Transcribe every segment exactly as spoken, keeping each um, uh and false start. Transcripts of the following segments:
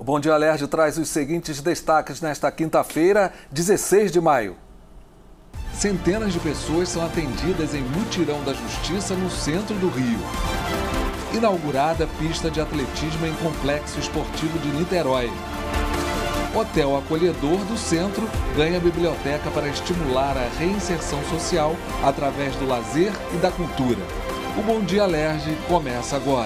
O Bom Dia Alerj traz os seguintes destaques nesta quinta-feira, dezesseis de maio. Centenas de pessoas são atendidas em mutirão da justiça no centro do Rio. Inaugurada pista de atletismo em complexo esportivo de Niterói. Hotel acolhedor do centro ganha biblioteca para estimular a reinserção social através do lazer e da cultura. O Bom Dia Alerj começa agora.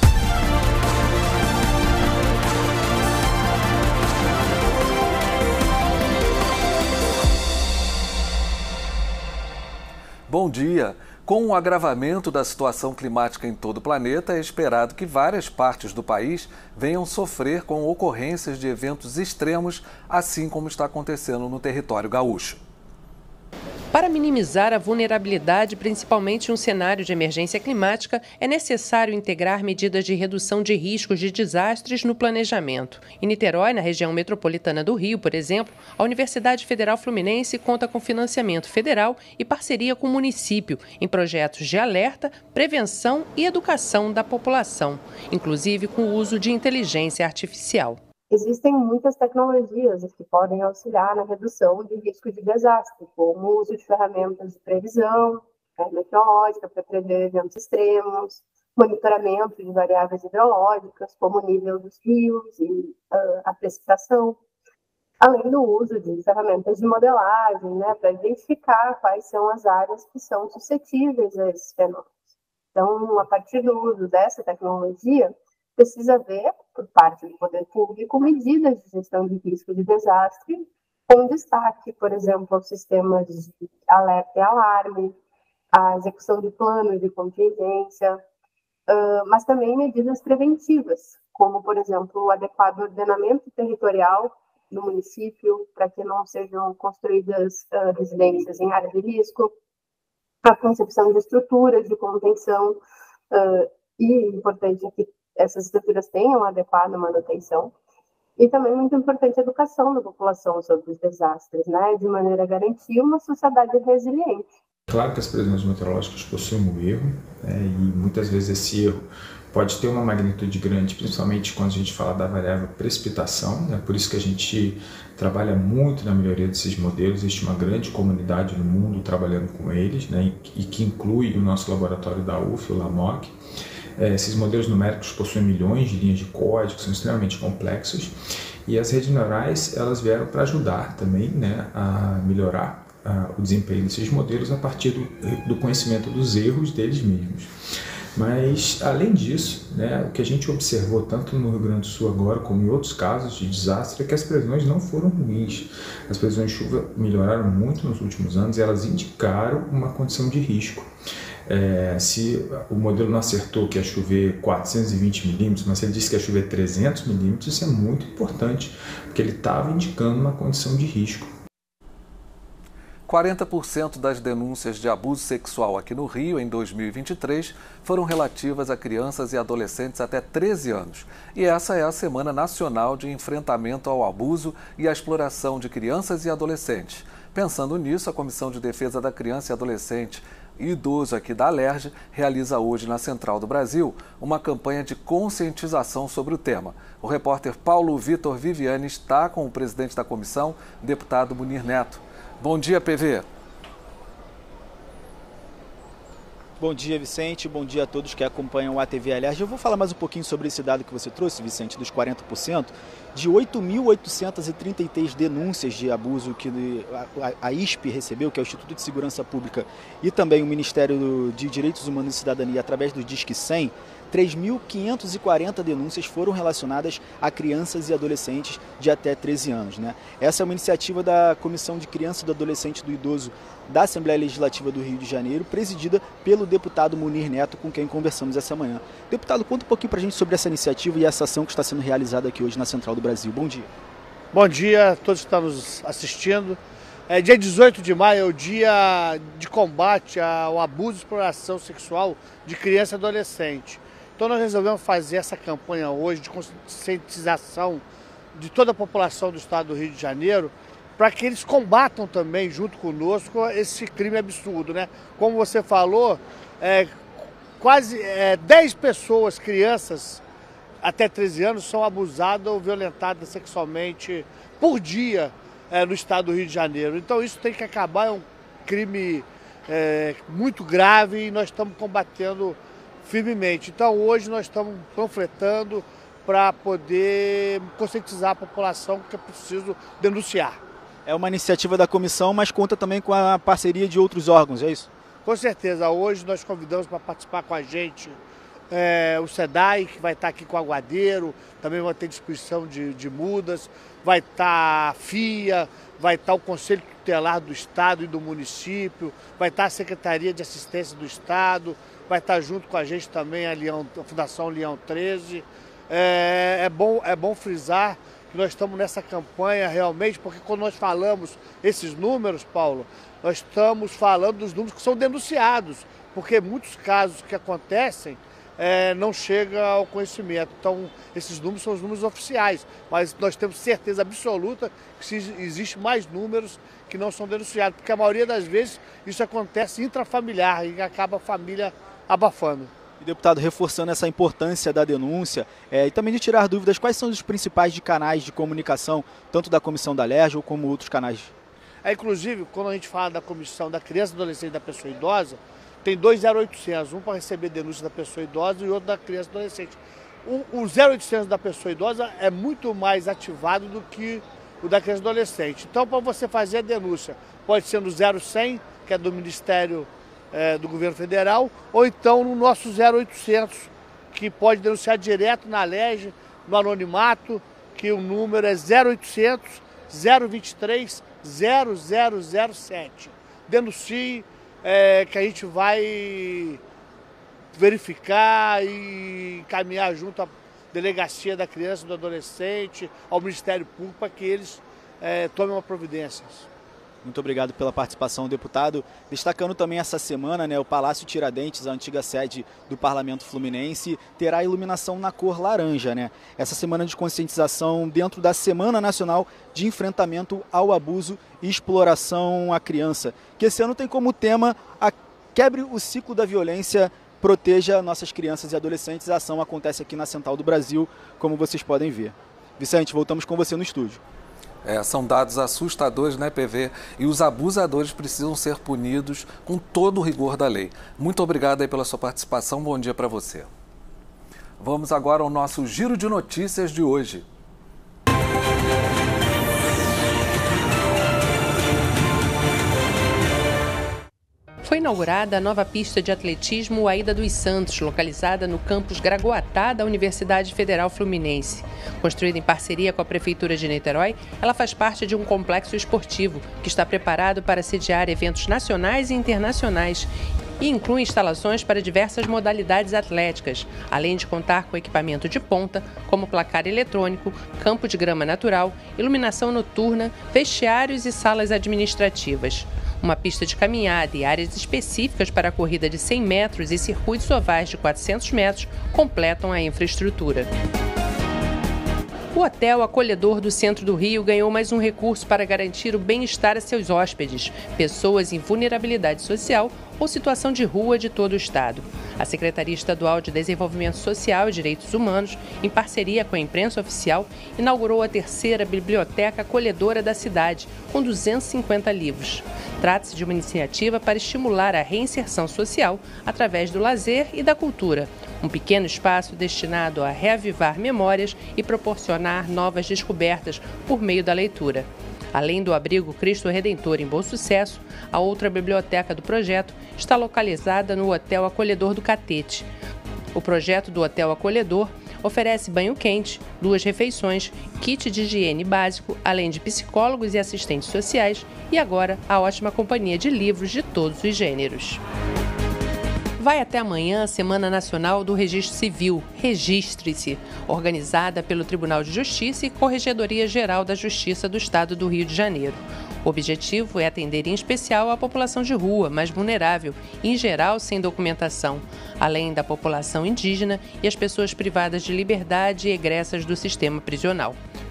Bom dia! Com o agravamento da situação climática em todo o planeta, é esperado que várias partes do país venham sofrer com ocorrências de eventos extremos, assim como está acontecendo no território gaúcho. Para minimizar a vulnerabilidade, principalmente em um cenário de emergência climática, é necessário integrar medidas de redução de riscos de desastres no planejamento. Em Niterói, na região metropolitana do Rio, por exemplo, a Universidade Federal Fluminense conta com financiamento federal e parceria com o município em projetos de alerta, prevenção e educação da população, inclusive com o uso de inteligência artificial. Existem muitas tecnologias que podem auxiliar na redução de risco de desastre, como o uso de ferramentas de previsão meteorológica para prever eventos extremos, monitoramento de variáveis hidrológicas, como o nível dos rios e uh, a precipitação, além do uso de ferramentas de modelagem, né, para identificar quais são as áreas que são suscetíveis a esses fenômenos. Então, a partir do uso dessa tecnologia, precisa ver, por parte do poder público, medidas de gestão de risco de desastre, com destaque, por exemplo, aos sistemas de alerta e alarme, a execução de planos de contingência, mas também medidas preventivas, como, por exemplo, o adequado ordenamento territorial no município, para que não sejam construídas residências em área de risco, a concepção de estruturas de contenção, e importante é que essas estruturas tenham adequada manutenção, e também muito importante a educação da população sobre os desastres, né, de maneira a garantir uma sociedade resiliente. Claro que as previsões meteorológicas possuem um erro, né, e muitas vezes esse erro pode ter uma magnitude grande, principalmente quando a gente fala da variável precipitação, né, por isso que a gente trabalha muito na melhoria desses modelos. Existe uma grande comunidade no mundo trabalhando com eles, né, e que inclui o nosso laboratório da U F, o LAMOC. Esses modelos numéricos possuem milhões de linhas de código, são extremamente complexos, e as redes neurais elas vieram para ajudar também, né, a melhorar a, o desempenho desses modelos a partir do, do conhecimento dos erros deles mesmos. Mas, além disso, né, o que a gente observou tanto no Rio Grande do Sul agora como em outros casos de desastre é que as previsões não foram ruins. As previsões de chuva melhoraram muito nos últimos anos e elas indicaram uma condição de risco. É, se o modelo não acertou que ia chover quatrocentos e vinte milímetros, mas se ele disse que ia chover trezentos milímetros, isso é muito importante, porque ele estava indicando uma condição de risco. quarenta por cento das denúncias de abuso sexual aqui no Rio em dois mil e vinte e três foram relativas a crianças e adolescentes até treze anos. E essa é a Semana Nacional de Enfrentamento ao Abuso e à Exploração de Crianças e Adolescentes. Pensando nisso, a Comissão de Defesa da Criança e Adolescente e Idoso aqui da Alerj realiza hoje na Central do Brasil uma campanha de conscientização sobre o tema. O repórter Paulo Vitor Viviane está com o presidente da comissão, deputado Munir Neto. Bom dia, P V. Bom dia, Vicente. Bom dia a todos que acompanham o A T V Alerj. Eu vou falar mais um pouquinho sobre esse dado que você trouxe, Vicente, dos quarenta por cento. De oito mil oitocentas e trinta e três denúncias de abuso que a I S P recebeu, que é o Instituto de Segurança Pública, e também o Ministério de Direitos Humanos e Cidadania, através do Disque cem, três mil quinhentas e quarenta denúncias foram relacionadas a crianças e adolescentes de até treze anos. Né? Essa é uma iniciativa da Comissão de Criança, do Adolescente e do Idoso da Assembleia Legislativa do Rio de Janeiro, presidida pelo deputado Munir Neto, com quem conversamos essa manhã. Deputado, conta um pouquinho para a gente sobre essa iniciativa e essa ação que está sendo realizada aqui hoje na Central do Brasil. Bom dia. Bom dia a todos que estão nos assistindo. É, dia dezoito de maio é o dia de combate ao abuso e exploração sexual de criança e adolescente. Então nós resolvemos fazer essa campanha hoje de conscientização de toda a população do estado do Rio de Janeiro, para que eles combatam também, junto conosco, esse crime absurdo, né? Como você falou, é, quase é, dez pessoas, crianças, até treze anos são abusadas ou violentadas sexualmente por dia é, no estado do Rio de Janeiro. Então isso tem que acabar, é um crime é, muito grave e nós estamos combatendo firmemente. Então hoje nós estamos panfletando para poder conscientizar a população que é preciso denunciar. É uma iniciativa da comissão, mas conta também com a parceria de outros órgãos, é isso? Com certeza. Hoje nós convidamos para participar com a gente é, o SEDAI, que vai estar aqui com o Aguadeiro, também vai ter distribuição de, de mudas, vai estar a FIA, vai estar o Conselho Tutelar do Estado e do município, vai estar a Secretaria de Assistência do Estado, vai estar junto com a gente também a, Leão, a Fundação Leão treze. É, é, bom, é bom frisar que nós estamos nessa campanha realmente, porque quando nós falamos esses números, Paulo, nós estamos falando dos números que são denunciados, porque muitos casos que acontecem é, não chegam ao conhecimento. Então, esses números são os números oficiais, mas nós temos certeza absoluta que existem mais números que não são denunciados, porque a maioria das vezes isso acontece intrafamiliar e acaba a família abafando. E, deputado, reforçando essa importância da denúncia é, e também de tirar dúvidas, quais são os principais de canais de comunicação, tanto da Comissão da Alerj como outros canais? É, inclusive, quando a gente fala da Comissão da Criança, Adolescente e da Pessoa Idosa, tem dois zero oitocentos, um para receber denúncia da pessoa idosa e outro da criança e adolescente. O, o zero oitocentos da pessoa idosa é muito mais ativado do que o da criança e adolescente. Então, para você fazer a denúncia, pode ser no zero cem, que é do Ministério É, do Governo Federal, ou então no nosso zero oitocentos, que pode denunciar direto na Alerj, no anonimato, que o número é zero oitocentos, zero vinte e três, zero zero zero sete. Denuncie, é, que a gente vai verificar e encaminhar junto à Delegacia da Criança e do Adolescente, ao Ministério Público, para que eles é, tomem uma providência. Muito obrigado pela participação, deputado. Destacando também essa semana, né, o Palácio Tiradentes, a antiga sede do Parlamento Fluminense, terá iluminação na cor laranja, né? Essa semana de conscientização dentro da Semana Nacional de Enfrentamento ao Abuso e Exploração à Criança, que esse ano tem como tema a Quebre o Ciclo da Violência, Proteja Nossas Crianças e Adolescentes. A ação acontece aqui na Central do Brasil, como vocês podem ver. Vicente, voltamos com você no estúdio. É, são dados assustadores, né, P V? E os abusadores precisam ser punidos com todo o rigor da lei. Muito obrigado aí pela sua participação. Bom dia para você. Vamos agora ao nosso giro de notícias de hoje. Foi inaugurada a nova pista de atletismo Aida dos Santos, localizada no campus Gragoatá da Universidade Federal Fluminense. Construída em parceria com a Prefeitura de Niterói, ela faz parte de um complexo esportivo que está preparado para sediar eventos nacionais e internacionais e inclui instalações para diversas modalidades atléticas, além de contar com equipamento de ponta, como placar eletrônico, campo de grama natural, iluminação noturna, vestiários e salas administrativas. Uma pista de caminhada e áreas específicas para a corrida de cem metros e circuitos ovais de quatrocentos metros completam a infraestrutura. O Hotel Acolhedor do Centro do Rio ganhou mais um recurso para garantir o bem-estar a seus hóspedes, pessoas em vulnerabilidade social ou situação de rua de todo o estado. A Secretaria Estadual de Desenvolvimento Social e Direitos Humanos, em parceria com a imprensa oficial, inaugurou a terceira biblioteca acolhedora da cidade, com duzentos e cinquenta livros. Trata-se de uma iniciativa para estimular a reinserção social através do lazer e da cultura. Um pequeno espaço destinado a reavivar memórias e proporcionar novas descobertas por meio da leitura. Além do abrigo Cristo Redentor em Bom Sucesso, a outra biblioteca do projeto está localizada no Hotel Acolhedor do Catete. O projeto do Hotel Acolhedor oferece banho quente, duas refeições, kit de higiene básico, além de psicólogos e assistentes sociais e agora a ótima companhia de livros de todos os gêneros. Vai até amanhã a Semana Nacional do Registro Civil, Registre-se, organizada pelo Tribunal de Justiça e Corregedoria Geral da Justiça do Estado do Rio de Janeiro. O objetivo é atender em especial a população de rua, mais vulnerável, em geral sem documentação, além da população indígena e as pessoas privadas de liberdade e egressas do sistema prisional.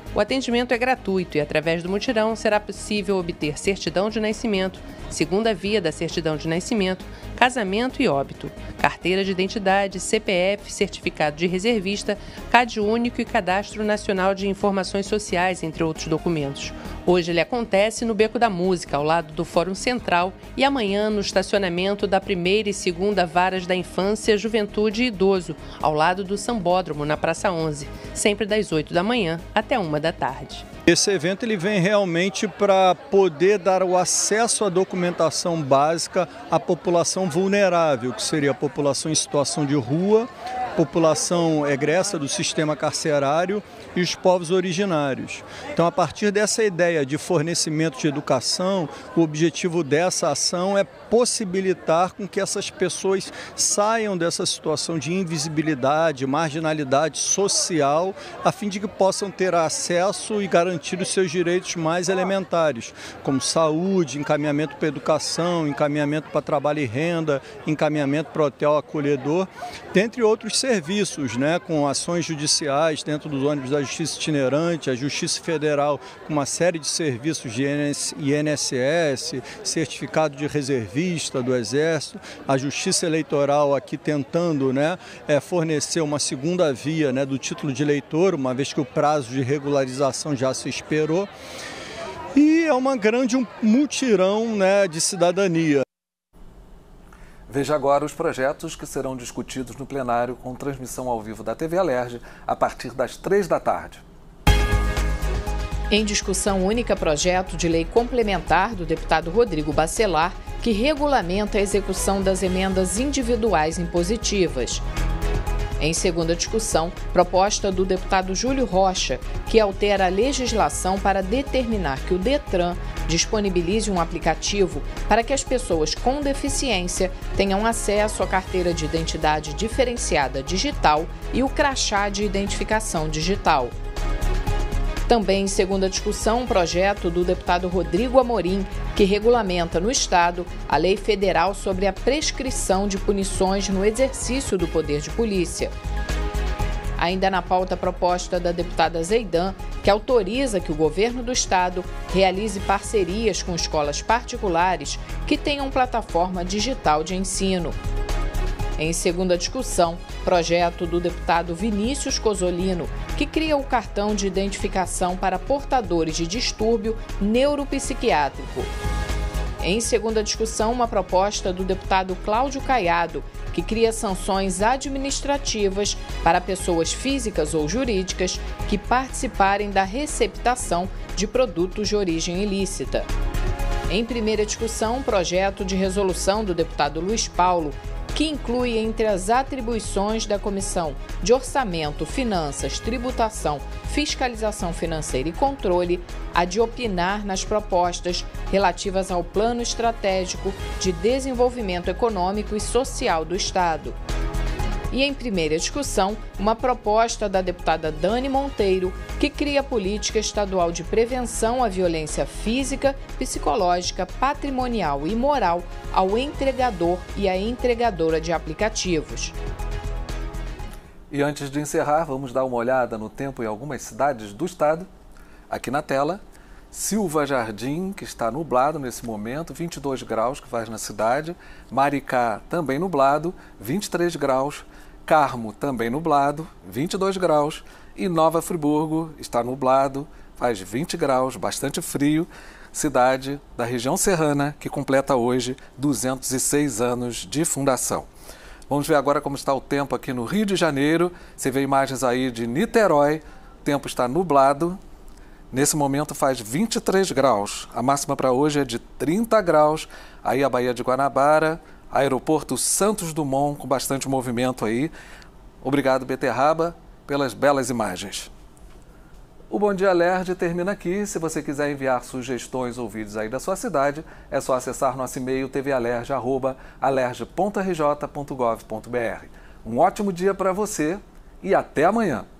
O atendimento é gratuito e, através do mutirão, será possível obter certidão de nascimento, segunda via da certidão de nascimento, casamento e óbito, carteira de identidade, C P F, certificado de reservista, C A D único e Cadastro Nacional de Informações Sociais, entre outros documentos. Hoje ele acontece no Beco da Música, ao lado do Fórum Central, e amanhã no estacionamento da primeira e segunda Varas da Infância, Juventude e Idoso, ao lado do Sambódromo, na Praça onze, sempre das oito da manhã até uma da tarde. Esse evento ele vem realmente para poder dar o acesso à documentação básica à população vulnerável, que seria a população em situação de rua, população egressa do sistema carcerário e os povos originários. Então, a partir dessa ideia de fornecimento de educação, o objetivo dessa ação é possibilitar com que essas pessoas saiam dessa situação de invisibilidade, marginalidade social, a fim de que possam ter acesso e garantir os seus direitos mais elementares, como saúde, encaminhamento para educação, encaminhamento para trabalho e renda, encaminhamento para hotel acolhedor, dentre outros serviços, né, com ações judiciais dentro dos ônibus da Justiça Itinerante, a Justiça Federal com uma série de serviços de I N S S, certificado de reservista do Exército, a Justiça Eleitoral aqui tentando, né, é, fornecer uma segunda via, né, do título de eleitor, uma vez que o prazo de regularização já se esperou. E é uma grande mutirão, né, de cidadania. Veja agora os projetos que serão discutidos no plenário com transmissão ao vivo da T V Alerj a partir das três da tarde. Em discussão única, projeto de lei complementar do deputado Rodrigo Bacelar, que regulamenta a execução das emendas individuais impositivas. Em segunda discussão, proposta do deputado Júlio Rocha, que altera a legislação para determinar que o Detran disponibilize um aplicativo para que as pessoas com deficiência tenham acesso à carteira de identidade diferenciada digital e o crachá de identificação digital. Também em segunda discussão, um projeto do deputado Rodrigo Amorim, que regulamenta no Estado a lei federal sobre a prescrição de punições no exercício do poder de polícia. Ainda na pauta a proposta da deputada Zeidan, que autoriza que o governo do Estado realize parcerias com escolas particulares que tenham plataforma digital de ensino. Em segunda discussão, projeto do deputado Vinícius Cozzolino, que cria o cartão de identificação para portadores de distúrbio neuropsiquiátrico. Em segunda discussão, uma proposta do deputado Cláudio Caiado, que cria sanções administrativas para pessoas físicas ou jurídicas que participarem da receptação de produtos de origem ilícita. Em primeira discussão, um projeto de resolução do deputado Luiz Paulo, que inclui entre as atribuições da Comissão de Orçamento, Finanças, Tributação, Fiscalização Financeira e Controle, a de opinar nas propostas relativas ao Plano Estratégico de Desenvolvimento Econômico e Social do Estado. E em primeira discussão, uma proposta da deputada Dani Monteiro, que cria política estadual de prevenção à violência física, psicológica, patrimonial e moral ao entregador e à entregadora de aplicativos. E antes de encerrar, vamos dar uma olhada no tempo em algumas cidades do estado. Aqui na tela, Silva Jardim, que está nublado nesse momento, vinte e dois graus que faz na cidade. Maricá, também nublado, vinte e três graus. Carmo, também nublado, vinte e dois graus. E Nova Friburgo está nublado, faz vinte graus, bastante frio. Cidade da região serrana, que completa hoje duzentos e seis anos de fundação. Vamos ver agora como está o tempo aqui no Rio de Janeiro. Você vê imagens aí de Niterói, o tempo está nublado. Nesse momento faz vinte e três graus. A máxima para hoje é de trinta graus. Aí a Baía de Guanabara, Aeroporto Santos Dumont, com bastante movimento aí. Obrigado, Beterraba, pelas belas imagens. O Bom Dia Alerj termina aqui. Se você quiser enviar sugestões ou vídeos aí da sua cidade, é só acessar nosso e-mail t v alerj arroba alerj ponto r j ponto gov ponto b r. Um ótimo dia para você e até amanhã.